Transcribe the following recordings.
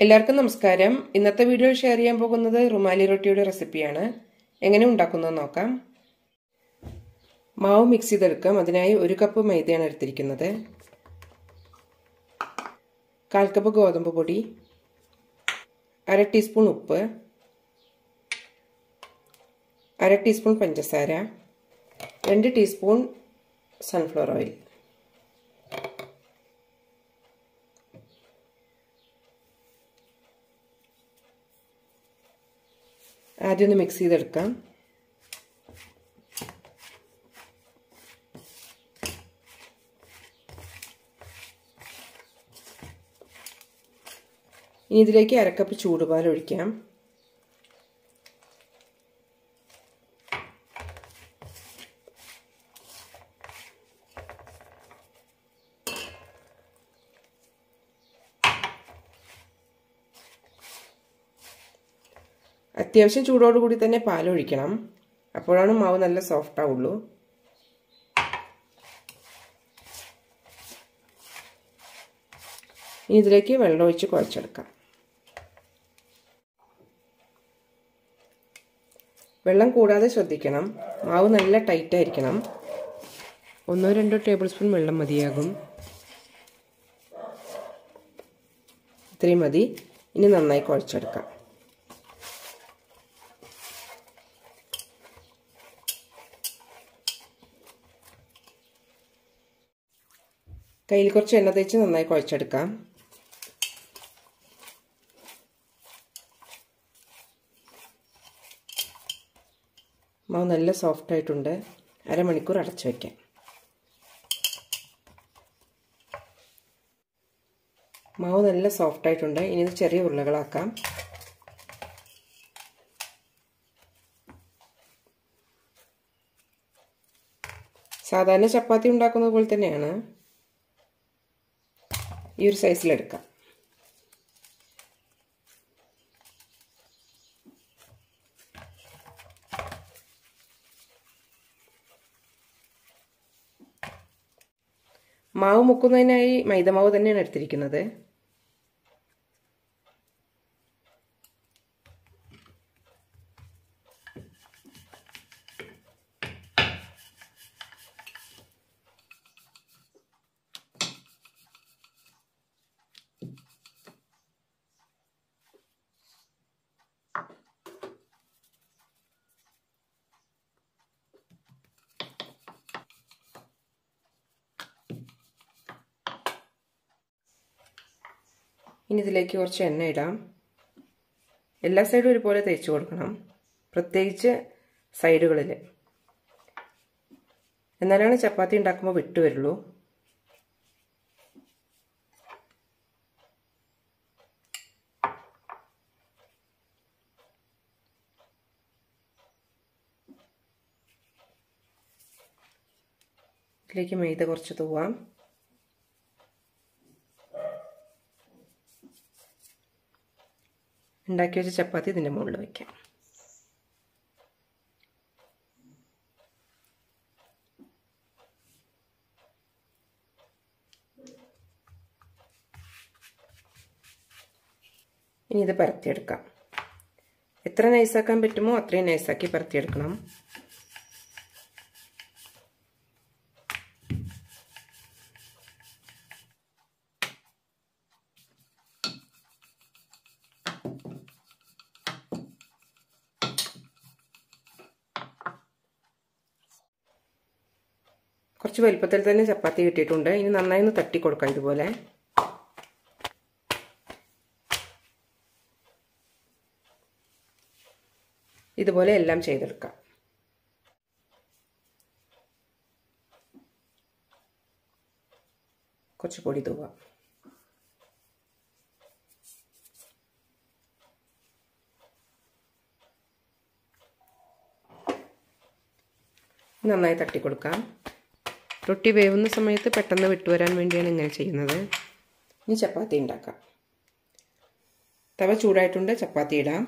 എല്ലാവർക്കും നമസ്കാരം. ഇന്നത്തെ വീഡിയോ ഷെയർ ചെയ്യാൻ പോകുന്നത് റുമാലി റൊട്ടിയുടെ റെസിപ്പിയാണ്. എങ്ങനെ ഉണ്ടാക്കുന്നത് നോക്കാം. മാവ് മിക്സ് ചെയ്തെടുക്കാം. അതിനായി 1 കപ്പ് മൈദയാണ് എടുത്തിരിക്കുന്നത്, 1/4 കപ്പ് ഗോതമ്പ് പൊടി, 1/2 ടീസ്പൂൺ ഉപ്പ്, 1/2 ടീസ്പൂൺ പഞ്ചസാര, 2 ടീസ്പൂൺ സൺഫ്ലവർ ഓയിൽ. ആദ്യം ഒന്ന് മിക്സ് ചെയ്തെടുക്കാം. ഇനി ഇതിലേക്ക് 1/2 കപ്പ് ചൂടുപാൽ ഒഴിക്കാം. അത്യാവശ്യം ചൂടോടുകൂടി തന്നെ പാലൊഴിക്കണം, അപ്പോഴാണ് മാവ് നല്ല സോഫ്റ്റ് ആവുള്ളൂ. ഇനി ഇതിലേക്ക് വെള്ളം ഒഴിച്ച് കുഴച്ചെടുക്കാം. വെള്ളം കൂടാതെ ശ്രദ്ധിക്കണം. മാവ് നല്ല ടൈറ്റ് ആയിരിക്കണം. 1-2 ടേബിൾ സ്പൂൺ വെള്ളം മതിയാകും. ഇത്രയും മതി. ഇനി നന്നായി കുഴച്ചെടുക്കാം. കയ്യിൽ കുറച്ച് എണ്ണ തേച്ച് നന്നായി കുഴച്ചെടുക്കാം. മാവ് നല്ല സോഫ്റ്റ് ആയിട്ടുണ്ട്. അരമണിക്കൂർ അടച്ചു വയ്ക്കാം. മാവ് നല്ല സോഫ്റ്റ് ആയിട്ടുണ്ട്. ഇനി ഇത് ചെറിയ ഉരുളകളാക്കാം. സാധാരണ ചപ്പാത്തി ഉണ്ടാക്കുന്നത് പോലെ തന്നെയാണ്. ഈ ഒരു സൈസിലെടുക്കാം. മാവ് മുക്കുന്നതിനായി മൈദമാവ് തന്നെയാണ് എടുത്തിരിക്കുന്നത്. ഇനി ഇതിലേക്ക് കുറച്ച് എണ്ണ ഇടാം. എല്ലാ സൈഡും ഒരുപോലെ തേച്ച് കൊടുക്കണം, പ്രത്യേകിച്ച് സൈഡുകളിൽ. എന്നാലാണ് ചപ്പാത്തി ഉണ്ടാക്കുമ്പോൾ വിട്ടുവരുള്ളൂ. ഇതിലേക്ക് മൈദ കുറച്ച് തൂവാം. ഉണ്ടാക്കി വെച്ച ചപ്പാത്തി ഇതിൻ്റെ മുകളിൽ വയ്ക്കാം. ഇനി ഇത് പരത്തിയെടുക്കാം. എത്ര നൈസാക്കാൻ പറ്റുമോ അത്രയും നൈസാക്കി പരത്തിയെടുക്കണം. കുറച്ച് വലുപ്പത്തിൽ തന്നെ ചപ്പാത്തി കിട്ടിയിട്ടുണ്ട്. ഇനി നന്നായി ഒന്ന് തട്ടി കൊടുക്കാം. ഇതുപോലെ ഇതുപോലെ എല്ലാം ചെയ്തെടുക്കാം. കുറച്ച് പൊടി തൂവാം. നന്നായി തട്ടി കൊടുക്കാം. റൊട്ടി വേവുന്ന സമയത്ത് പെട്ടെന്ന് വിട്ടുവരാൻ വേണ്ടിയാണ് ഇങ്ങനെ ചെയ്യുന്നത്. ഇനി ചപ്പാത്തി ഉണ്ടാക്കാം. തവ ചൂടായിട്ടുണ്ട്. ചപ്പാത്തി ഇടാം.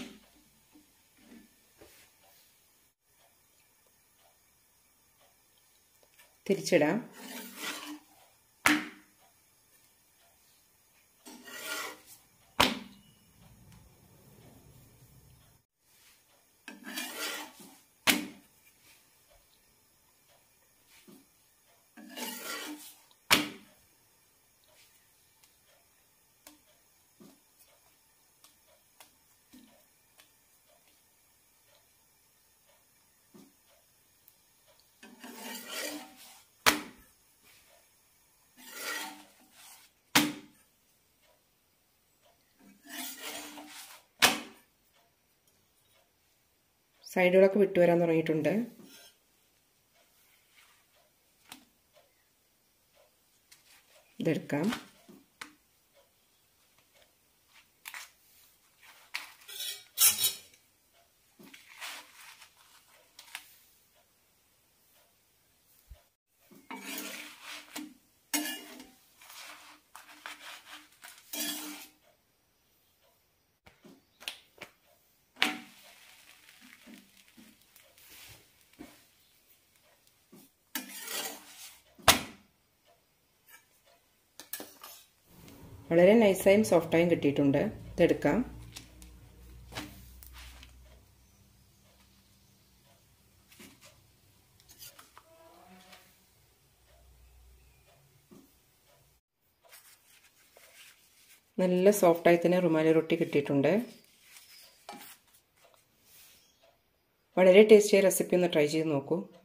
തിരിച്ചിടാം. സൈഡുകളൊക്കെ വിട്ടുവരാൻ തുടങ്ങിയിട്ടുണ്ട്. ഇതെടുക്കാം. വളരെ നൈസായും സോഫ്റ്റായും കിട്ടിയിട്ടുണ്ട്. ഇതെടുക്കാം. നല്ല സോഫ്റ്റായി തന്നെ റുമാലി റൊട്ടി കിട്ടിയിട്ടുണ്ട്. വളരെ ടേസ്റ്റിയായ റെസിപ്പി ഒന്ന് ട്രൈ ചെയ്ത് നോക്കൂ.